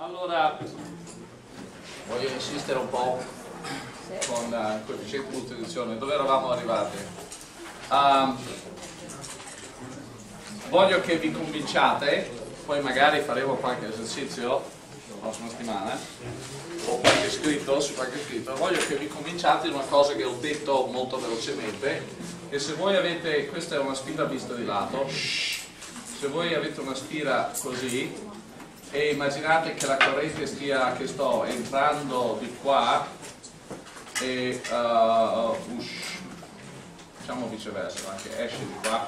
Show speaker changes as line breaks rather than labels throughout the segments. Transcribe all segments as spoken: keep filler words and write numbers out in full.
Allora, voglio insistere un po' con uh, il coefficiente di moltiplicazione. Dove eravamo arrivati? Um, voglio che vi convinciate, poi magari faremo qualche esercizio la prossima settimana, o qualche scritto, su qualche scritto. Voglio che vi convinciate di una cosa che ho detto molto velocemente, che se voi avete, questa è una spira vista di lato, se voi avete una spira così, e immaginate che la corrente stia, che sto entrando di qua e uh, ush, diciamo viceversa, che esce di qua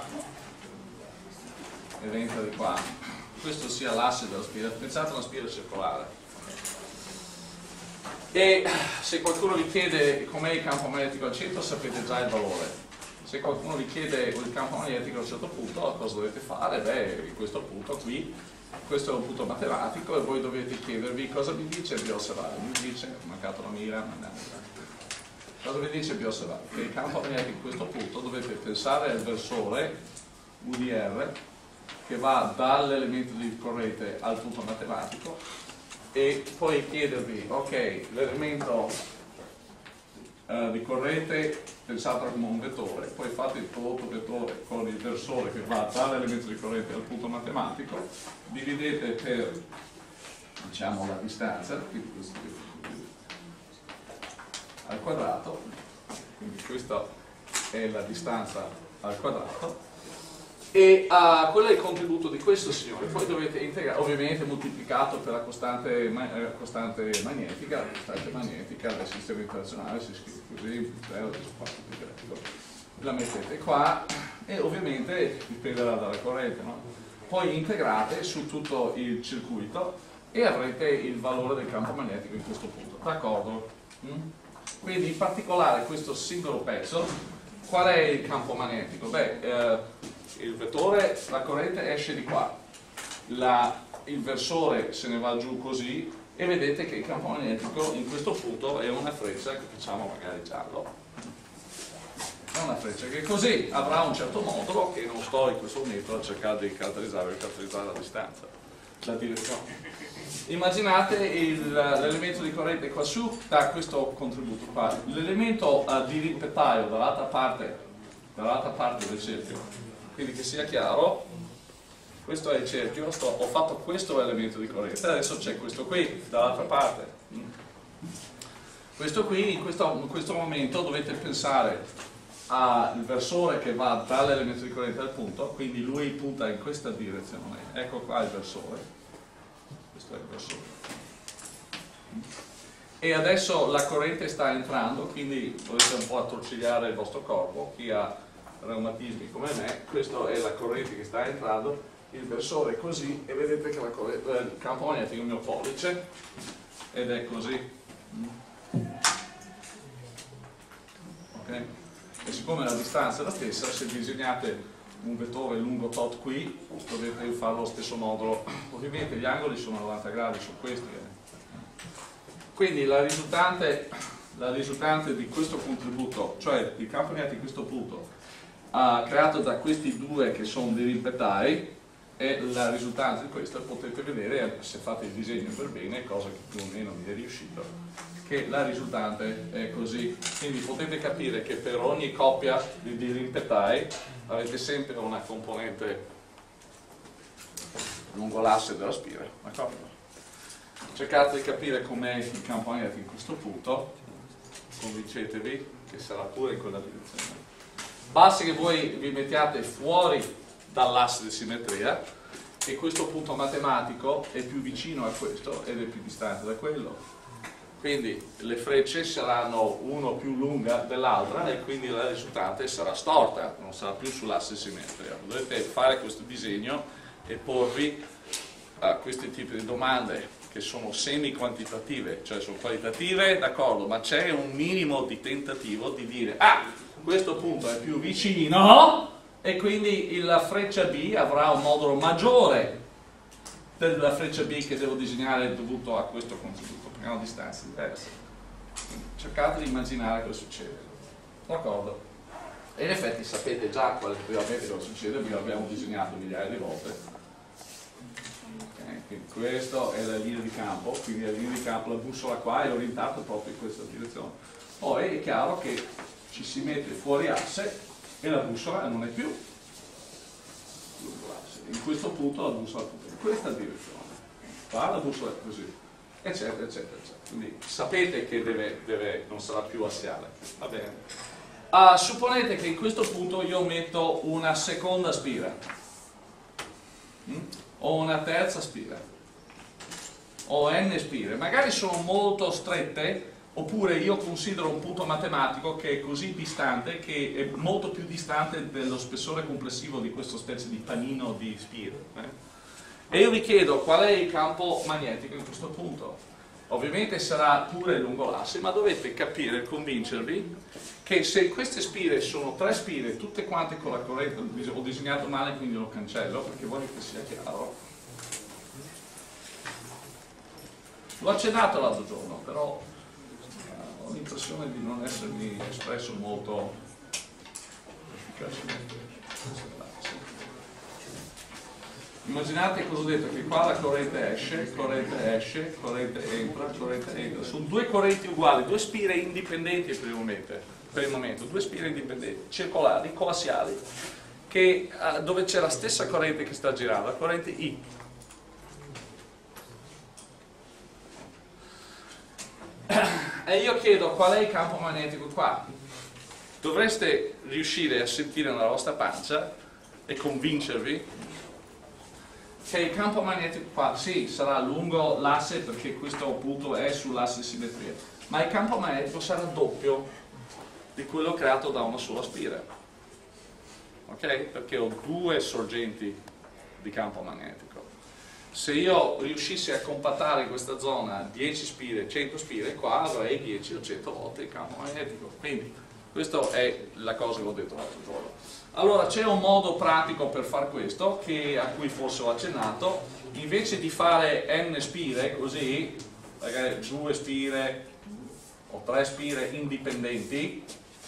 ed entra di qua, questo sia l'asse della spira. Pensate a una spira circolare, e se qualcuno vi chiede com'è il campo magnetico al centro sapete già il valore. Se qualcuno vi chiede il campo magnetico a un certo punto, cosa dovete fare? Beh, in questo punto qui, questo è un punto matematico, e voi dovete chiedervi cosa vi dice il B osservare. Vi dice, ho mancato la mira, ma andiamo. Cosa vi dice il B osservare? Che il campo magnetico in questo punto dovete pensare al versore U di R che va dall'elemento di corrente al punto matematico, e poi chiedervi, ok, l'elemento Uh, di corrente pensatelo come un vettore, poi fate il prodotto vettore con il versore che va dall'elemento di corrente al punto matematico, dividete per, diciamo, la distanza al quadrato, quindi questa è la distanza al quadrato, e uh, quello è il contributo di questo signore. Poi dovete integrare, ovviamente moltiplicato per la costante, ma eh, costante magnetica. La costante magnetica del sistema internazionale si scrive così, la mettete qua, e ovviamente dipenderà dalla corrente, no? Poi integrate su tutto il circuito e avrete il valore del campo magnetico in questo punto, d'accordo? Mm? Quindi in particolare questo singolo pezzo, qual è il campo magnetico? Beh, eh, il vettore, la corrente esce di qua, la, il versore se ne va giù così, e vedete che il campo magnetico in questo punto è una freccia che facciamo magari giallo, è una freccia che così avrà un certo modulo che non sto in questo momento a cercare di caratterizzare, per caratterizzare la distanza, la direzione. Immaginate l'elemento di corrente qua su da questo contributo qua, l'elemento uh, di rimpettaio dall'altra parte, dall'altra parte del cerchio. Quindi che sia chiaro, questo è il cerchio, sto, ho fatto questo elemento di corrente, adesso c'è questo qui dall'altra parte. Questo qui, in questo, in questo momento dovete pensare al versore che va dall'elemento di corrente al punto, quindi lui punta in questa direzione, ecco qua il versore, questo è il versore. E adesso la corrente sta entrando, quindi dovete un po' attorcigliare il vostro corpo, chi ha reumatismi come me, questa è la corrente che sta entrando, il versore è così, e vedete che la corrente, il campo magnetico è il mio pollice, ed è così. Okay? E siccome la distanza è la stessa, se disegnate un vettore lungo tot qui, dovete fare lo stesso modulo. Ovviamente gli angoli sono novanta gradi su questi. Eh. Quindi la risultante, la risultante di questo contributo, cioè il campo magnetico di questo punto, Uh, creato da questi due che sono dei rimpettai, e la risultante di questo potete vedere, se fate il disegno per bene, cosa che più o meno mi è riuscito, che la risultante è così. Quindi potete capire che per ogni coppia di, di rimpettai avete sempre una componente lungo l'asse della spira. Cercate di capire com'è il campo magnetico in questo punto, convincetevi che sarà pure in quella direzione. Basta che voi vi mettiate fuori dall'asse di simmetria, e questo punto matematico è più vicino a questo ed è più distante da quello. Quindi le frecce saranno uno più lunga dell'altra, e quindi la risultante sarà storta, non sarà più sull'asse di simmetria. Dovete fare questo disegno e porvi a questi tipi di domande, che sono semi-quantitative, cioè sono qualitative, d'accordo, ma c'è un minimo di tentativo di dire, ah, questo punto è più vicino, e quindi la freccia B avrà un modulo maggiore della freccia B che devo disegnare dovuto a questo contributo, perché hanno distanze diverse. Quindi cercate di immaginare cosa succede, d'accordo? E in effetti sapete già quale, probabilmente cosa succede, perché l'abbiamo disegnato migliaia di volte. Okay? Quindi questa è la linea di campo, quindi la linea di campo, la bussola qua è orientata proprio in questa direzione. Poi è chiaro che ci si mette fuori asse e la bussola non è più lungo l'asse. In questo punto la bussola è in questa direzione. Qua la bussola è così, eccetera, eccetera, eccetera. Quindi sapete che deve, deve, non sarà più assiale. Va bene. Uh, supponete che in questo punto io metto una seconda spira, mm? o una terza spira, o n spire. Magari sono molto strette, oppure io considero un punto matematico che è così distante, che è molto più distante dello spessore complessivo di questa specie di panino di spire. Eh? E io vi chiedo qual è il campo magnetico in questo punto. Ovviamente sarà pure lungo l'asse, ma dovete capire, convincervi, che se queste spire sono tre spire, tutte quante con la corrente, ho disegnato male quindi lo cancello, perché voglio che sia chiaro. L'ho accennato l'altro giorno, però ho l'impressione di non essermi espresso molto efficacemente. Immaginate cosa ho detto, che qua la corrente esce, corrente esce, corrente entra, corrente entra. Sono due correnti uguali, due spire indipendenti per il momento, per il momento due spire indipendenti, circolari, coassiali, che, uh, dove c'è la stessa corrente che sta girando, la corrente I. E io chiedo qual è il campo magnetico qua. Dovreste riuscire a sentire nella vostra pancia e convincervi che il campo magnetico qua, sì, sarà lungo l'asse perché questo punto è sull'asse di simmetria, ma il campo magnetico sarà doppio di quello creato da una sola spira. Ok? Perché ho due sorgenti di campo magnetico. Se io riuscissi a compattare in questa zona dieci spire, cento spire, qua avrei dieci o cento volte il campo magnetico. Quindi, questa è la cosa che ho detto l'altro giorno. Allora c'è un modo pratico per fare questo, che, a cui forse ho accennato. Invece di fare n spire così, magari due spire o tre spire indipendenti,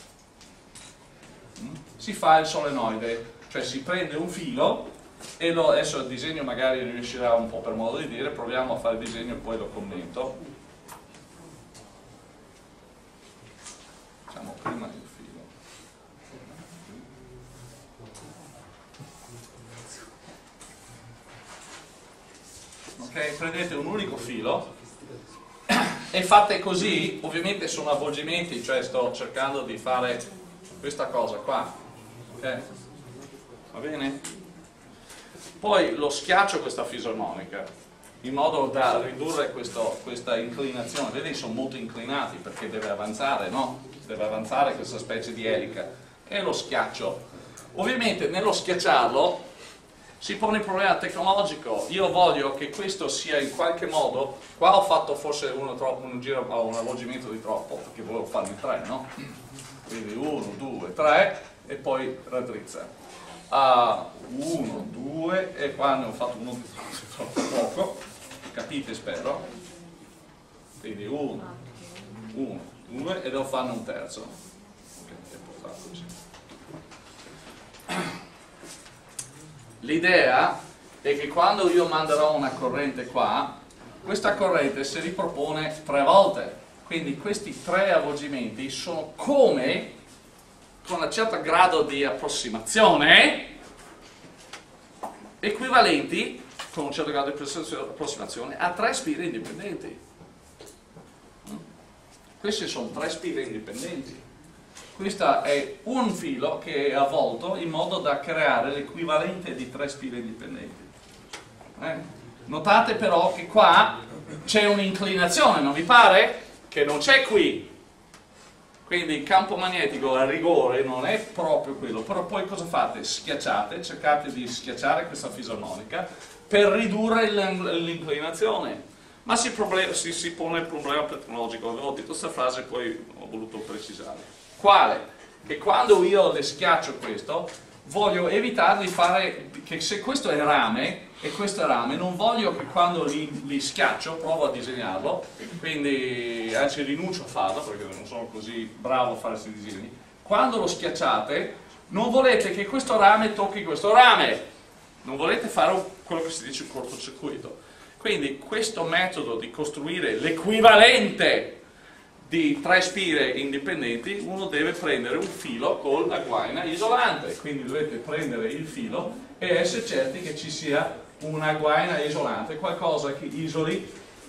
si fa il solenoide, cioè si prende un filo e lo, adesso il disegno magari riuscirà un po' per modo di dire, proviamo a fare il disegno e poi lo commento. Facciamo prima il filo. Ok, prendete un unico filo e fate così, ovviamente sono avvolgimenti, cioè sto cercando di fare questa cosa qua, ok? Va bene? Poi lo schiaccio questa fisarmonica in modo da ridurre questo, questa inclinazione. Vedete, sono molto inclinati perché deve avanzare, no? Deve avanzare questa specie di elica e lo schiaccio. Ovviamente nello schiacciarlo si pone il problema tecnologico. Io voglio che questo sia in qualche modo, qua ho fatto forse uno troppo, un giro, un avvolgimento di troppo perché volevo farne tre, no? Quindi uno, due, tre e poi raddrizza. uno, due e qua ne ho fatto uno di troppo poco, capite spero? Quindi uno, uno, due e devo farne un terzo. Ok, e poi faccio così. L'idea è che quando io manderò una corrente qua, questa corrente si ripropone tre volte. Quindi questi tre avvolgimenti sono come, con un certo grado di approssimazione, equivalenti, con un certo grado di approssimazione, a tre spire indipendenti. Queste sono tre spire indipendenti. Questo è un filo che è avvolto in modo da creare l'equivalente di tre spire indipendenti. Eh? Notate però che qua c'è un'inclinazione, non vi pare? Che non c'è qui. Quindi il campo magnetico a rigore non è proprio quello, però poi cosa fate? Schiacciate, cercate di schiacciare questa fisarmonica per ridurre l'inclinazione. Ma si, problema, si, si pone il problema tecnologico, avevo detto questa frase e poi ho voluto precisare. Quale? Che quando io le schiaccio questo, voglio evitare di fare, che se questo è rame e questo è rame, non voglio che quando li, li schiaccio, provo a disegnarlo, quindi anzi rinuncio a farlo perché non sono così bravo a fare questi disegni. Quando lo schiacciate, non volete che questo rame tocchi questo rame, non volete fare un, quello che si dice un cortocircuito. Quindi questo metodo di costruire l'equivalente di tre spire indipendenti, uno deve prendere un filo con la guaina isolante, quindi dovete prendere il filo e essere certi che ci sia una guaina isolante, qualcosa che isoli.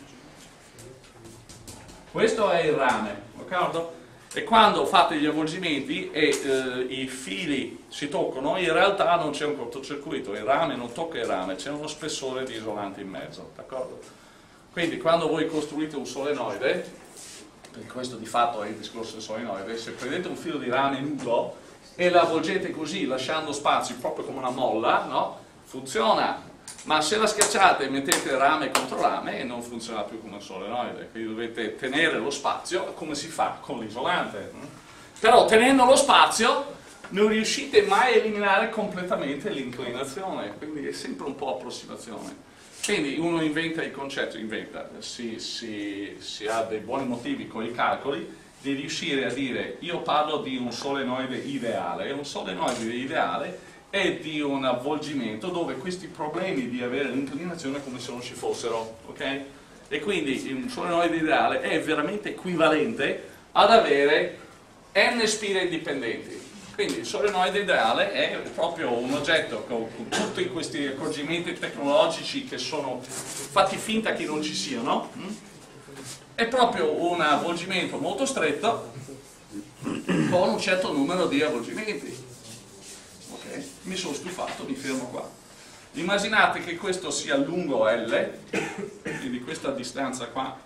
Questo è il rame, d'accordo? E quando fate gli avvolgimenti e eh, i fili si toccano, in realtà non c'è un cortocircuito, il rame non tocca il rame, c'è uno spessore di isolante in mezzo, d'accordo? Quindi quando voi costruite un solenoide, perché questo di fatto è il discorso del solenoide, se prendete un filo di rame nudo e la avvolgete così, lasciando spazio proprio come una molla, no? Funziona. Ma se la schiacciate e mettete rame contro rame non funziona più come un solenoide, quindi dovete tenere lo spazio come si fa con l'isolante. Però tenendo lo spazio non riuscite mai a eliminare completamente l'inclinazione, quindi è sempre un po' approssimazione. Quindi uno inventa il concetto, inventa, si, si, si ha dei buoni motivi con i calcoli di riuscire a dire io parlo di un solenoide ideale, e un solenoide ideale e di un avvolgimento dove questi problemi di avere l'inclinazione come se non ci fossero, ok? E quindi un solenoide ideale è veramente equivalente ad avere n spire indipendenti. Quindi il solenoide ideale è proprio un oggetto con, con tutti questi accorgimenti tecnologici che sono fatti finta che non ci siano, è proprio un avvolgimento molto stretto con un certo numero di avvolgimenti. Mi sono stufato, mi fermo qua. Immaginate che questo sia lungo L, quindi questa distanza qua,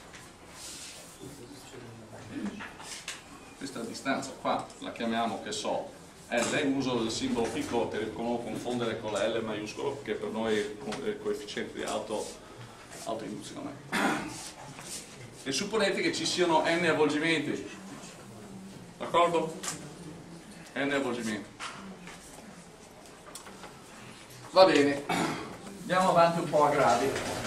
questa distanza qua la chiamiamo, che so, L, uso il simbolo piccolo per non confondere con la L maiuscolo, che per noi è il coefficiente di auto, autoinduzione. E supponete che ci siano n avvolgimenti, d'accordo? N avvolgimenti. Va bene, andiamo avanti un po' a gradi.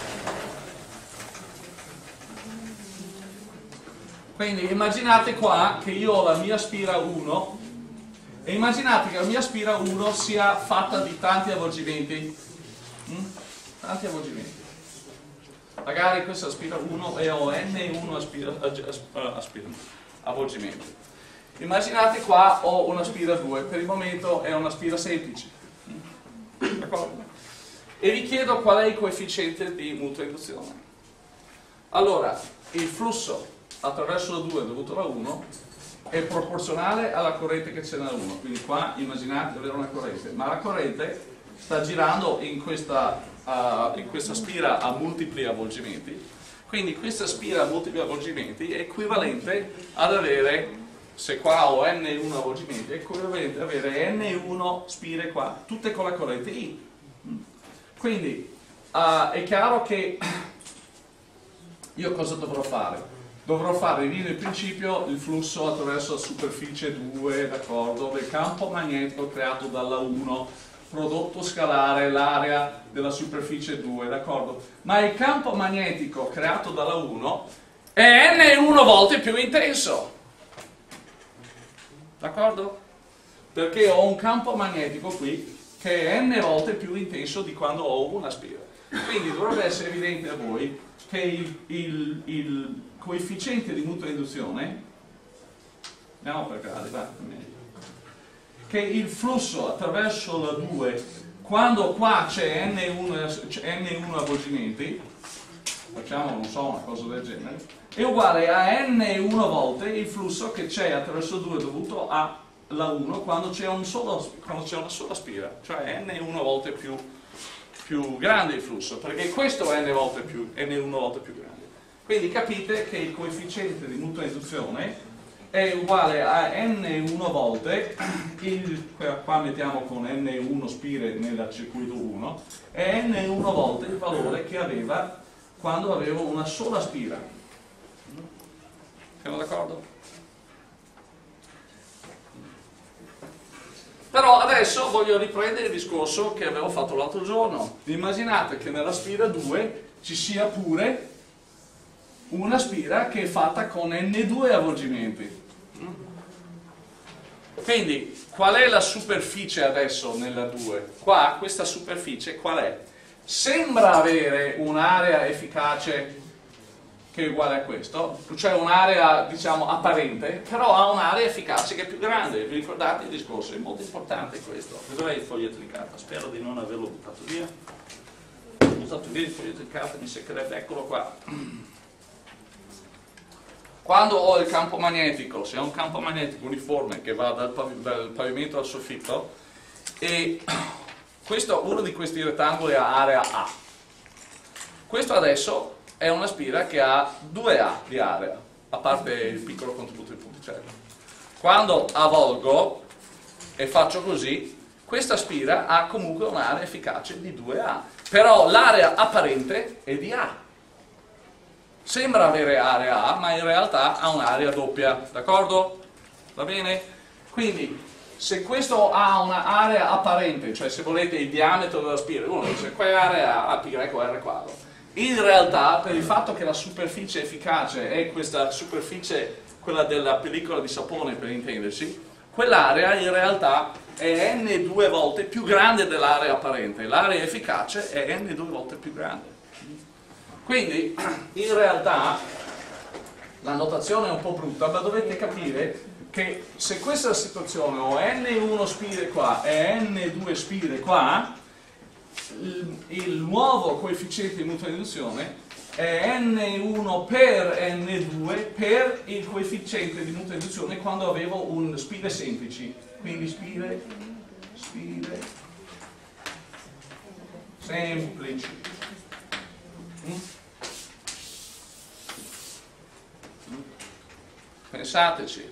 Quindi immaginate qua che io ho la mia spira uno e immaginate che la mia spira uno sia fatta di tanti avvolgimenti. Mm? Tanti avvolgimenti. Magari questa spira uno e ho n uno aspira, aspira, avvolgimenti. Immaginate qua ho una spira due, per il momento è una spira semplice. E vi chiedo qual è il coefficiente di mutua induzione. Allora, il flusso attraverso la due dovuto alla uno è proporzionale alla corrente che c'è nella uno, quindi qua immaginate di avere una corrente, ma la corrente sta girando in questa, uh, in questa spira a multipli avvolgimenti, quindi questa spira a multipli avvolgimenti è equivalente ad avere, se qua ho n uno avvolgimenti, è equivalente ad avere n uno spire qua, tutte con la corrente I. Quindi uh, è chiaro che io cosa dovrò fare? Dovrò fare lì nel principio il flusso attraverso la superficie due, d'accordo, del campo magnetico creato dalla uno, prodotto scalare l'area della superficie due, d'accordo? Ma il campo magnetico creato dalla uno è n uno volte più intenso. D'accordo? Perché ho un campo magnetico qui che è n volte più intenso di quando ho una spira. Quindi dovrebbe essere evidente a voi che il, il, il coefficiente di mutua induzione, andiamo per gradi, va, che il flusso attraverso la due, quando qua c'è n uno avvolgimenti, facciamo, non so, una cosa del genere, è uguale a n uno volte il flusso che c'è attraverso due dovuto alla uno quando c'è un una sola spira, cioè n uno volte più, più grande il flusso, perché questo è n, volte più, n uno volte più grande. Quindi capite che il coefficiente di mutua induzione è uguale a n uno volte, il, qua mettiamo con n uno spire nel circuito uno, è n uno volte il valore che aveva quando avevo una sola spira. Siamo d'accordo? Però adesso voglio riprendere il discorso che avevo fatto l'altro giorno. Immaginate che nella spira due ci sia pure una spira che è fatta con n due avvolgimenti. Quindi qual è la superficie adesso nella due? Qua questa superficie qual è? Sembra avere un'area efficace che è uguale a questo, cioè un'area diciamo apparente, però ha un'area efficace che è più grande. Vi ricordate il discorso? È molto importante questo. Dov'è il foglietto di carta? Spero di non averlo buttato via. Ho buttato via il foglietto di carta, mi seccherebbe, eccolo qua. Quando ho il campo magnetico, se ho un campo magnetico uniforme che va dal, pav dal pavimento al soffitto, e questo, uno di questi rettangoli ha area A, questo adesso è una spira che ha due A di area, a parte il piccolo contributo di punticello. Quando avvolgo e faccio così, questa spira ha comunque un'area efficace di due A, però l'area apparente è di A. Sembra avere area A, ma in realtà ha un'area doppia, d'accordo? Va bene? Quindi, se questo ha un'area apparente, cioè se volete il diametro della spira, uno dice qua è area A, pi greco R quadro. In realtà, per il fatto che la superficie efficace è questa superficie, quella della pellicola di sapone per intenderci, quell'area in realtà è n due volte più grande dell'area apparente, l'area efficace è n due volte più grande. Quindi, in realtà, la notazione è un po' brutta, ma dovete capire che se questa è la situazione, ho n uno spire qua e n due spire qua, il, il nuovo coefficiente di mutua induzione è n uno per n due per il coefficiente di mutua induzione quando avevo un spire semplici. Quindi spire, spire semplici. Mm? Pensateci.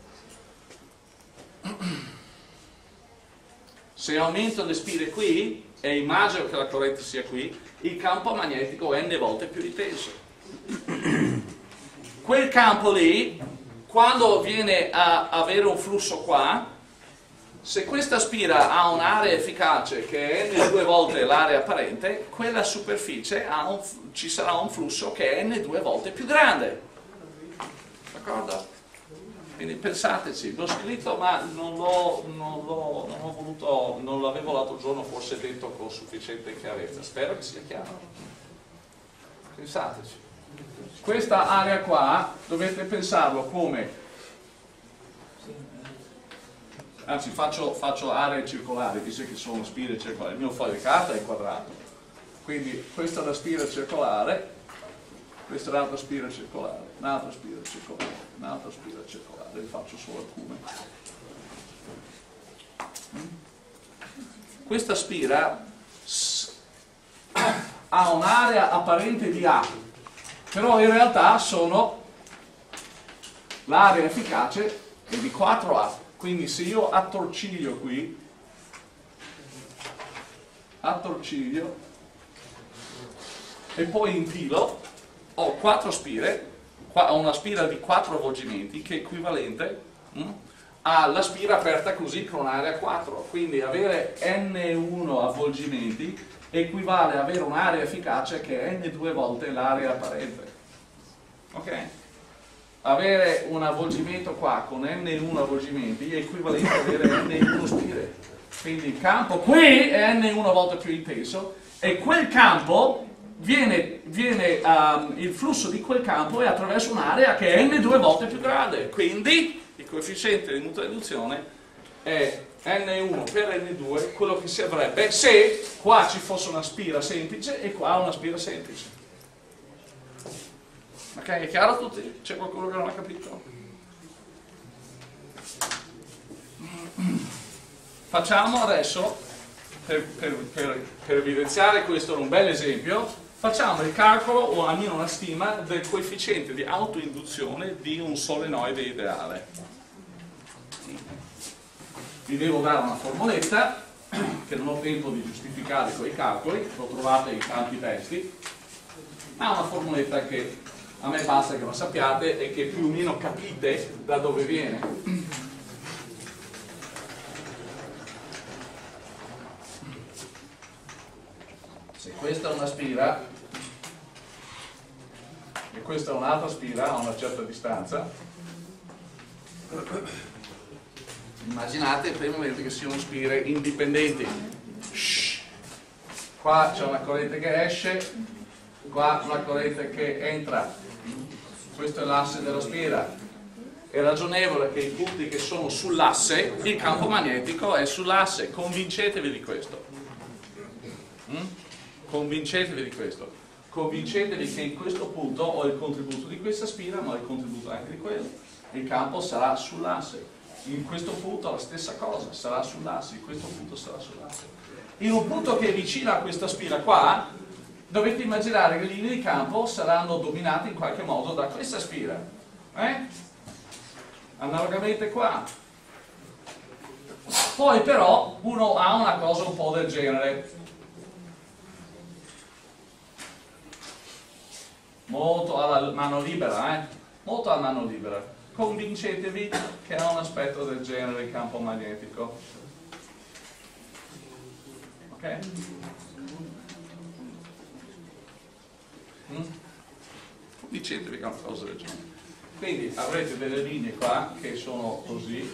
Se aumento le spire qui e immagino che la corrente sia qui, il campo magnetico è n volte più intenso. Quel campo lì, quando viene a avere un flusso qua, se questa spira ha un'area efficace che è n due volte l'area apparente, quella superficie ha un, ci sarà un flusso che è n due volte più grande. D'accordo? Quindi pensateci, l'ho scritto ma non l'ho non l'ho non ho voluto, non l'avevo l'altro giorno forse detto con sufficiente chiarezza, spero che sia chiaro. Pensateci. Questa area qua dovete pensarlo come, anzi faccio, faccio aree circolari, visto che sono spire circolari, il mio foglio di carta è quadrato, quindi questa è la spira circolare, questa è l'altra spira circolare, un'altra spira circolare, un'altra spira circolare, vi faccio solo alcune. Questa spira ha un'area apparente di A, però in realtà sono l'area efficace è di quattro A, quindi se io attorciglio qui, attorciglio e poi infilo, ho quattro spire, ho una spira di quattro avvolgimenti che è equivalente mm, alla spira aperta così con un'area quattro, quindi avere n uno avvolgimenti equivale ad avere un'area efficace che è n due volte l'area apparente. Ok? Avere un avvolgimento qua con n uno avvolgimenti è equivalente ad avere n uno spire, quindi il campo qui è n uno volte più intenso e quel campo Viene, viene um, il flusso di quel campo è attraverso un'area che è n due volte più grande, quindi il coefficiente di mutua induzione è n uno per n due, quello che si avrebbe se qua ci fosse una spira semplice e qua una spira semplice. Ok, è chiaro a tutti? C'è qualcuno che non ha capito? Facciamo adesso, per, per, per, per evidenziare questo è un bel esempio, facciamo il calcolo o almeno una stima del coefficiente di autoinduzione di un solenoide ideale. Vi devo dare una formuletta che non ho tempo di giustificare con i calcoli, lo trovate in tanti testi, ma una formuletta che a me basta che la sappiate e che più o meno capite da dove viene. Se questa è una spira e questa è un'altra spira a una certa distanza, immaginate per il momento che siano spire indipendenti. Shhh. Qua c'è una corrente che esce, qua una corrente che entra, questo è l'asse della spira. È ragionevole che i punti che sono sull'asse, il campo magnetico è sull'asse, convincetevi di questo. Mm? Convincetevi di questo. Convincetevi che in questo punto ho il contributo di questa spira, ma ho il contributo anche di quello. Il campo sarà sull'asse. In questo punto la stessa cosa, sarà sull'asse, in questo punto sarà sull'asse. In un punto che è vicino a questa spira qua, dovete immaginare che le linee di campo saranno dominate in qualche modo da questa spira. Eh? Analogamente qua. Poi però uno ha una cosa un po' del genere. Molto alla mano libera, eh? Molto alla mano libera. Convincetevi che ha un aspetto del genere il campo magnetico. Ok? Mm? Convincetevi che è una cosa del genere. Quindi avrete delle linee qua che sono così.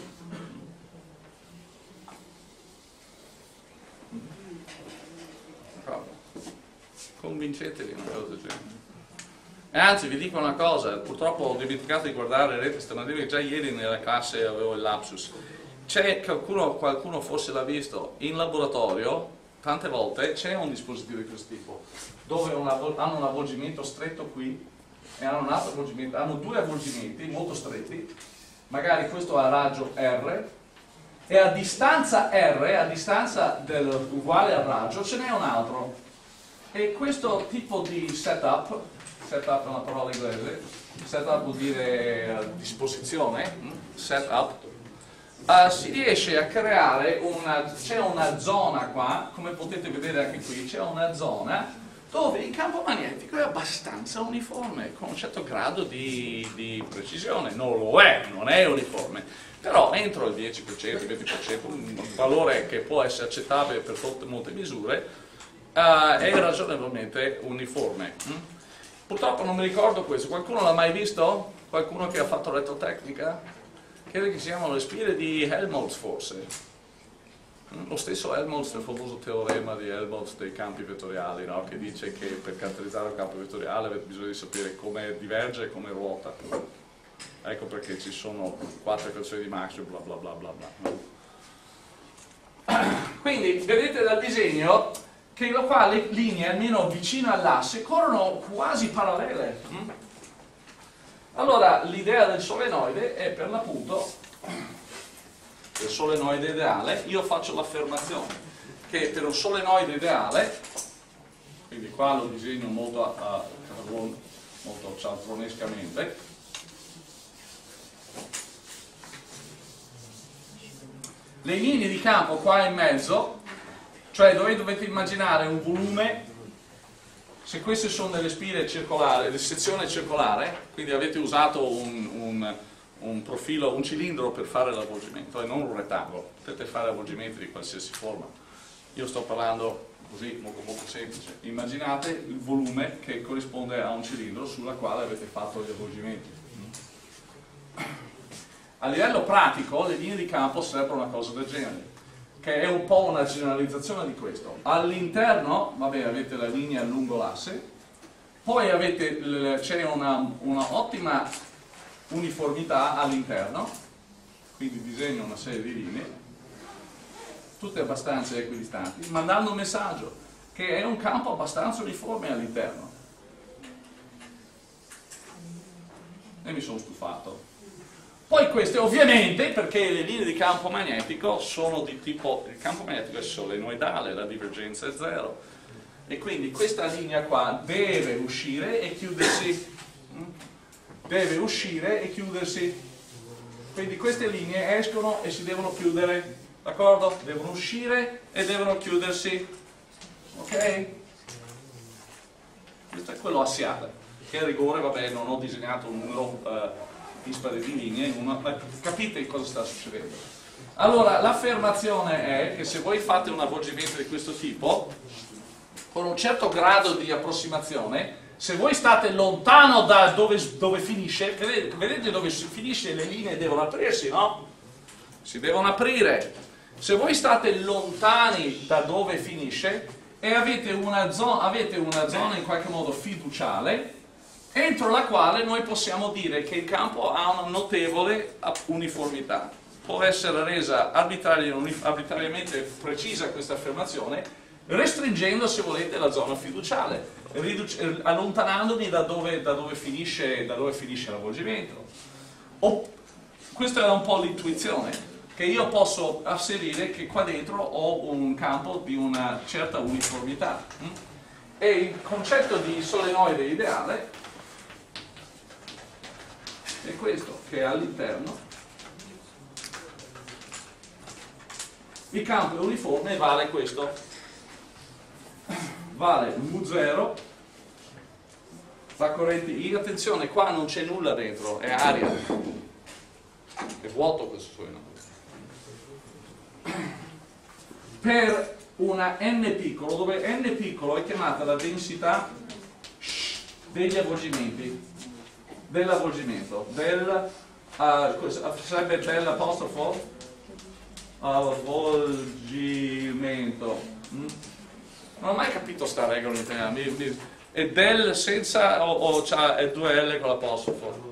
Convincetevi una cosa del genere. E anzi vi dico una cosa, purtroppo ho dimenticato di guardare rete alternative, già ieri nella classe avevo il lapsus. C'è qualcuno, qualcuno forse l'ha visto, in laboratorio tante volte c'è un dispositivo di questo tipo, dove una, hanno un avvolgimento stretto qui e hanno un altro avvolgimento, hanno due avvolgimenti molto stretti, magari questo ha raggio R, e a distanza R, a distanza del, uguale al raggio, ce n'è un altro. E questo tipo di setup, setup è una parola inglese, setup vuol dire disposizione, setup, uh, si riesce a creare una, c'è una zona qua, come potete vedere anche qui, c'è una zona dove il campo magnetico è abbastanza uniforme, con un certo grado di, di precisione. Non lo è, non è uniforme, però entro il dieci per cento, il venti per cento, un valore che può essere accettabile per molte misure, uh, è ragionevolmente uniforme. Mm? Purtroppo non mi ricordo questo, qualcuno l'ha mai visto? Qualcuno che ha fatto elettrotecnica? Credo che si chiamano le spire di Helmholtz forse. Lo stesso Helmholtz, nel famoso teorema di Helmholtz dei campi vettoriali, no? Che dice che per caratterizzare un campo vettoriale bisogna sapere come diverge e come ruota. Ecco perché ci sono quattro equazioni di Maxwell, bla bla bla bla bla. Quindi vedete dal disegno che qua le linee, almeno vicino all'asse, corrono quasi parallele. Allora l'idea del solenoide è per l'appunto il solenoide ideale. Io faccio l'affermazione che per un solenoide ideale, quindi qua lo disegno molto, a, a, molto cialtronescamente, le linee di campo qua in mezzo, cioè dove dovete immaginare un volume, se queste sono delle spire circolari, di sezione circolare, quindi avete usato un, un un profilo, un cilindro per fare l'avvolgimento e non un rettangolo, potete fare avvolgimenti di qualsiasi forma. Io sto parlando così, molto, molto semplice. Immaginate il volume che corrisponde a un cilindro sulla quale avete fatto gli avvolgimenti. A livello pratico le linee di campo sarebbero una cosa del genere, che è un po' una generalizzazione di questo. All'interno, vabbè, avete la linea lungo l'asse, poi c'è una, una ottima uniformità all'interno, quindi disegno una serie di linee, tutte abbastanza equidistanti, mandando un messaggio che è un campo abbastanza uniforme all'interno. E mi sono stufato. Poi queste ovviamente, perché le linee di campo magnetico sono di tipo, il campo magnetico è solenoidale, la divergenza è zero, e quindi questa linea qua deve uscire e chiudersi. deve uscire e chiudersi, quindi queste linee escono e si devono chiudere, d'accordo? Devono uscire e devono chiudersi, ok? Questo è quello assiale, che a rigore, vabbè, non ho disegnato un numero uh, dispari di linee, una, ma capite cosa sta succedendo. Allora, l'affermazione è che se voi fate un avvolgimento di questo tipo, con un certo grado di approssimazione, se voi state lontano da dove, dove finisce, vedete, vedete dove finisce, le linee devono aprirsi, no? si devono aprire. Se voi state lontani da dove finisce e avete una zona, avete una zona in qualche modo fiduciale, entro la quale noi possiamo dire che il campo ha una notevole uniformità. Può essere resa arbitrariamente precisa questa affermazione, restringendo, se volete, la zona fiduciale, allontanandomi da dove, da dove finisce, da dove finisce l'avvolgimento. Oh, questa era un po' l'intuizione, che io posso asserire che qua dentro ho un campo di una certa uniformità. E il concetto di solenoide ideale è questo, che all'interno il campo è uniforme e vale questo, vale mu zero, la corrente I, attenzione, qua non c'è nulla dentro, è aria, è vuoto questo solenoide, per una n piccolo, dove n piccolo è chiamata la densità degli avvolgimenti, dell'avvolgimento, del, uh, sarebbe dell'apostrofo avvolgimento. Mm? Non ho mai capito sta regola in italiano, mi, mi, è del senza o, o c'ha è due L con l'apostrofo?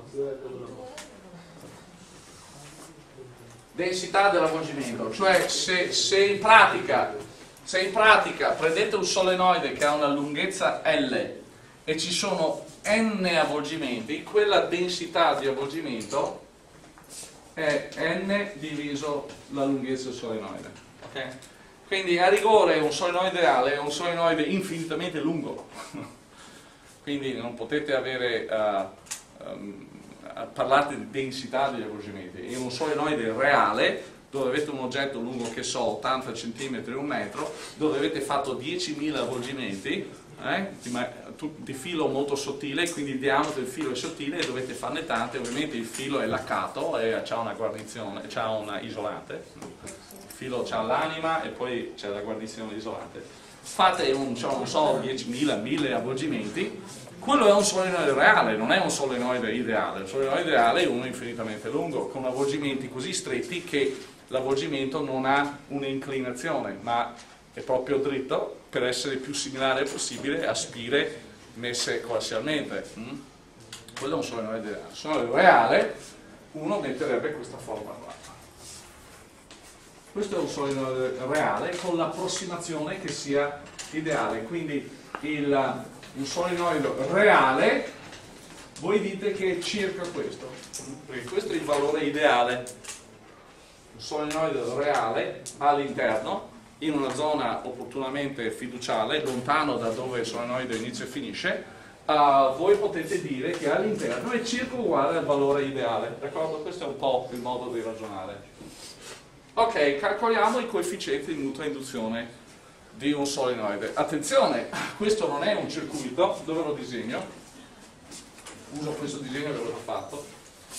Densità dell'avvolgimento, cioè se, se, in pratica, se in pratica prendete un solenoide che ha una lunghezza L e ci sono n avvolgimenti, quella densità di avvolgimento è n diviso la lunghezza del solenoide. Okay? Quindi a rigore un solenoide ideale è un solenoide infinitamente lungo. Quindi non potete avere uh, um, parlate di densità degli avvolgimenti. In un solenoide reale, dove avete un oggetto lungo, che so, ottanta centimetri, un metro, dove avete fatto diecimila avvolgimenti, eh, di, di filo molto sottile, quindi il diametro del filo è sottile e dovete farne tante. Ovviamente il filo è laccato e ha una guarnizione, ha una isolante. Il filo ha l'anima e poi c'è la guarnizione isolante. Fate un, cioè, non so, diecimila, mille avvolgimenti. Quello è un solenoide reale, non è un solenoide ideale. Il solenoide ideale è uno infinitamente lungo, con avvolgimenti così stretti che l'avvolgimento non ha un'inclinazione, ma è proprio dritto per essere il più similare possibile a spire messe coassialmente. Mm? Quello è un solenoide ideale. Il solenoide reale, uno metterebbe questa forma qua. Questo è un solenoide reale con l'approssimazione che sia ideale, quindi il... un solenoide reale, voi dite che è circa questo, perché questo è il valore ideale. Un solenoide reale all'interno, in una zona opportunamente fiduciale, lontano da dove il solenoide inizia e finisce, uh, voi potete dire che all'interno è circa uguale al valore ideale, d'accordo? Questo è un po' il modo di ragionare. Ok, calcoliamo i coefficienti di mutua induzione di un solenoide. Attenzione, questo non è un circuito, dove lo disegno? Uso questo disegno che avevo fatto.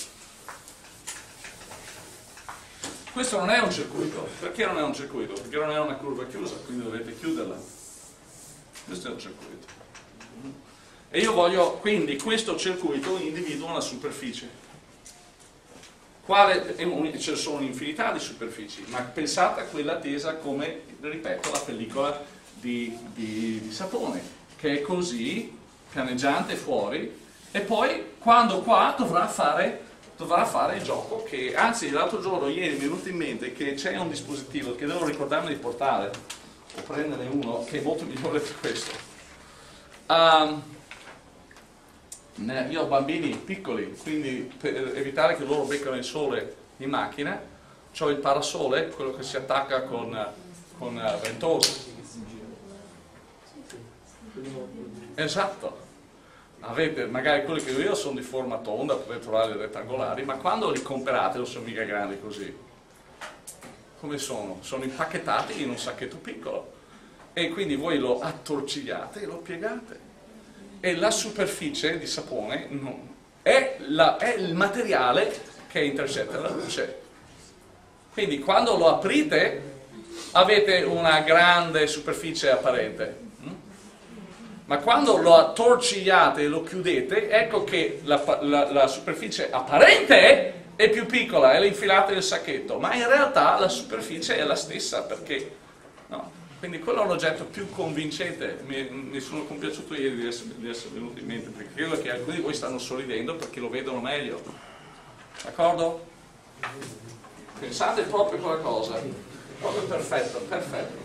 Questo non è un circuito. Perché non è un circuito? Perché non è una curva chiusa, quindi dovete chiuderla. Questo è un circuito. E io voglio, quindi, questo circuito individua una superficie. Quale, ce ne sono un'infinità di superfici, ma pensate a quella tesa come, ripeto, la pellicola di, di, di sapone, che è così, pianeggiante fuori, e poi quando qua dovrà fare, dovrà fare il gioco, che anzi l'altro giorno, ieri, mi è venuto in mente che c'è un dispositivo che devo ricordarmi di portare, o prenderne uno, che è molto migliore di questo. Um, Io ho bambini piccoli, quindi per evitare che loro beccano il sole in macchina, ho il parasole, quello che si attacca con, con ventoso. Esatto. Avete, magari quelli che ho io sono di forma tonda, potete trovare rettangolari, ma quando li comprate non sono mica grandi così. Come sono? Sono impacchettati in un sacchetto piccolo. E quindi voi lo attorcigliate e lo piegate. E la superficie di sapone no, è, la, è il materiale che intercetta la luce. Quindi quando lo aprite avete una grande superficie apparente, ma quando lo attorcigliate e lo chiudete, ecco che la, la, la superficie apparente è più piccola e la infilate nel sacchetto, ma in realtà la superficie è la stessa, perché no? Quindi quello è un oggetto più convincente. Mi, mi sono compiaciuto ieri di essere, di essere venuto in mente, perché credo che alcuni di voi stanno sorridendo perché lo vedono meglio, d'accordo? Pensate proprio a qualcosa, proprio perfetto, perfetto.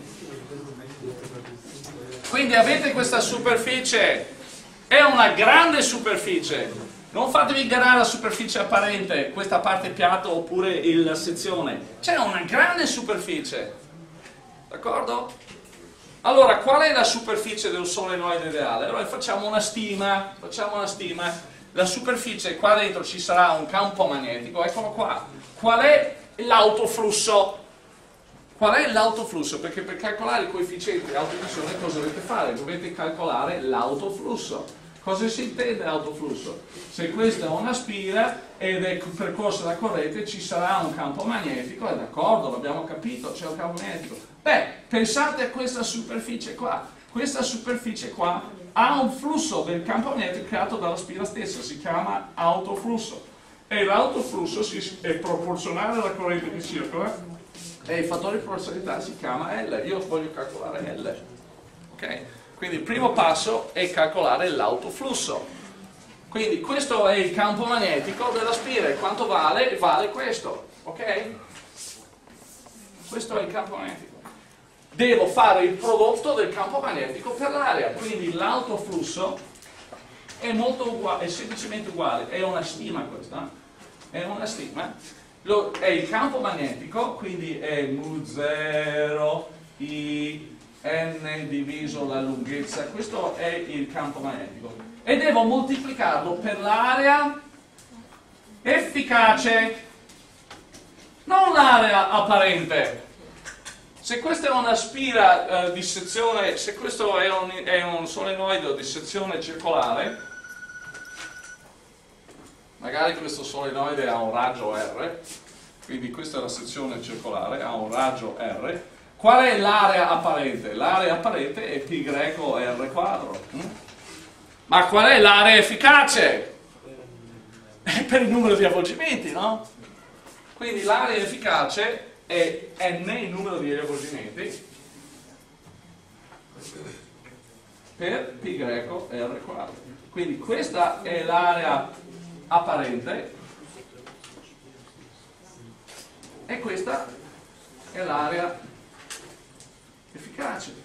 Quindi avete questa superficie, è una grande superficie, non fatevi ingannare la superficie apparente, questa parte piatta oppure il- la sezione, c'è una grande superficie, d'accordo? Allora, qual è la superficie del solenoide ideale? Allora facciamo una stima, facciamo una stima, la superficie, qua dentro ci sarà un campo magnetico, eccolo qua, qual è l'autoflusso? Qual è l'autoflusso? Perché per calcolare i coefficienti di autoemissione cosa dovete fare? Dovete calcolare l'autoflusso. Cosa si intende autoflusso? Se questa è una spira ed è percorsa da corrente, ci sarà un campo magnetico, è d'accordo, l'abbiamo capito, c'è un campo magnetico. Beh, pensate a questa superficie qua. Questa superficie qua ha un flusso del campo magnetico creato dalla spira stessa, si chiama autoflusso. E l'autoflusso è proporzionale alla corrente che circola, e il fattore di proporzionalità si chiama L. Io voglio calcolare L. Ok? Quindi il primo passo è calcolare l'autoflusso. Quindi questo è il campo magnetico della spira. E quanto vale? Vale questo. Ok? Questo è il campo magnetico. Devo fare il prodotto del campo magnetico per l'area. Quindi l'autoflusso è molto uguale, è semplicemente uguale. È una stima questa. È una stima. Lo, è il campo magnetico, quindi è mu zero I n diviso la lunghezza, questo è il campo magnetico, e devo moltiplicarlo per l'area efficace, non l'area apparente. Se questa è una spira eh, di sezione, se questo è un, è un solenoide di sezione circolare, magari questo solenoide ha un raggio R, quindi questa è la sezione circolare, ha un raggio R. Qual è l'area apparente? L'area apparente è π greco R quadro. Ma qual è l'area efficace? È per il numero di avvolgimenti, no? Quindi l'area efficace è n, il numero di avvolgimenti, per π greco R quadro. Quindi questa è l'area apparente e questa è l'area efficace.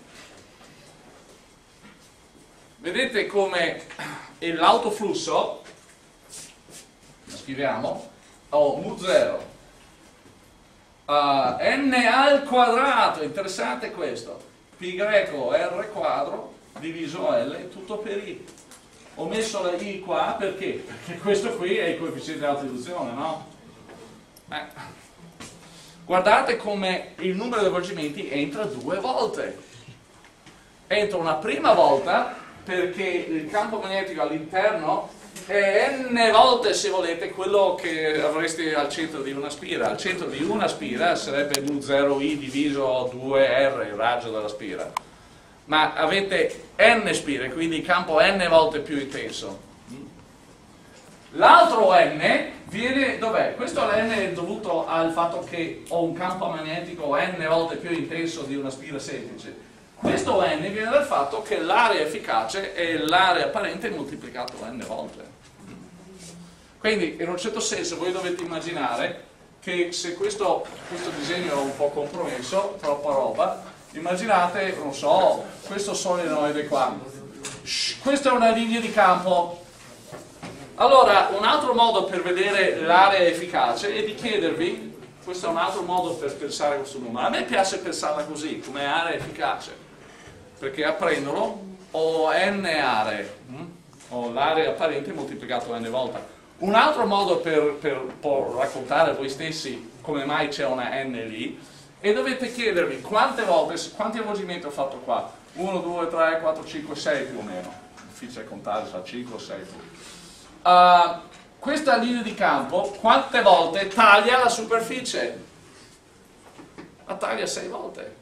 Vedete come l'autoflusso, scriviamo, ho mu zero uh, n al quadrato, interessante questo, π greco R quadro diviso L, tutto per I. Ho messo la I qua perché? Perché questo qui è il coefficiente di autodiluzione, no? Eh. Guardate come il numero di avvolgimenti entra due volte. Entra una prima volta perché il campo magnetico all'interno è n volte, se volete, quello che avreste al centro di una spira. Al centro di una spira sarebbe mu zero I diviso due R, il raggio della spira. Ma avete n spire, quindi il campo n volte più intenso. L'altro n viene, dov'è? Questo n è dovuto al fatto che ho un campo magnetico n volte più intenso di una spira semplice. Questo n viene dal fatto che l'area efficace è l'area apparente moltiplicato n volte. Quindi in un certo senso voi dovete immaginare che se questo, questo disegno è un po' compromesso, troppa roba, immaginate, non so, questo solenoide qua. Questa è una linea di campo. Allora, un altro modo per vedere l'area efficace è di chiedervi, questo è un altro modo per pensare questo numero. A me piace pensarla così, come area efficace, perché apprendolo ho n aree, ho l'area apparente moltiplicato n volte. Un altro modo per, per, per raccontare a voi stessi come mai c'è una n lì, e dovete chiedervi quante volte, quanti avvolgimenti ho fatto qua? uno, due, tre, quattro, cinque, sei più o meno. Difficile contare, sa cinque o sei più. Uh, questa linea di campo quante volte taglia la superficie? La taglia sei volte.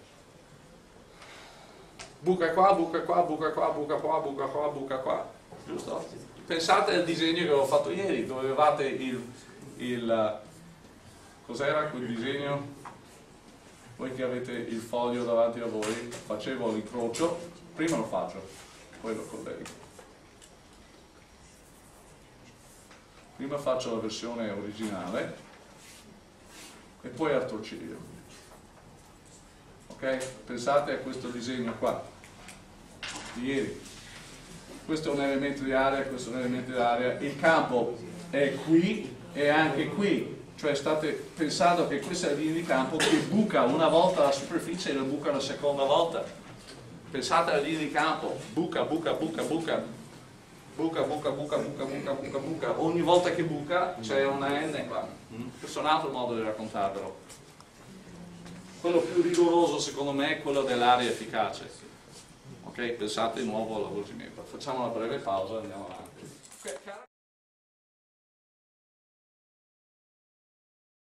Buca qua, buca qua, buca qua, buca qua, buca qua, buca qua. Giusto? Pensate al disegno che avevo fatto ieri, dove avevate il, il... cos'era quel disegno? Voi che avete il foglio davanti a voi, facevo l'incrocio, prima lo faccio, poi lo collego. Prima faccio la versione originale e poi artociglio. Ok? Pensate a questo disegno qua, di ieri. Questo è un elemento di area, questo è un elemento di area, il campo è qui e anche qui. Cioè state pensando che questa è la linea di campo che buca una volta la superficie e la buca la seconda volta. Pensate alla linea di campo, buca, buca, buca, buca, buca, buca, buca, buca, buca, buca, buca. Ogni volta che buca c'è una N qua. Questo è un altro modo di raccontarvelo. Quello più rigoroso secondo me è quello dell'area efficace. Ok? Pensate di nuovo alla volgimento. Facciamo una breve pausa e andiamo avanti.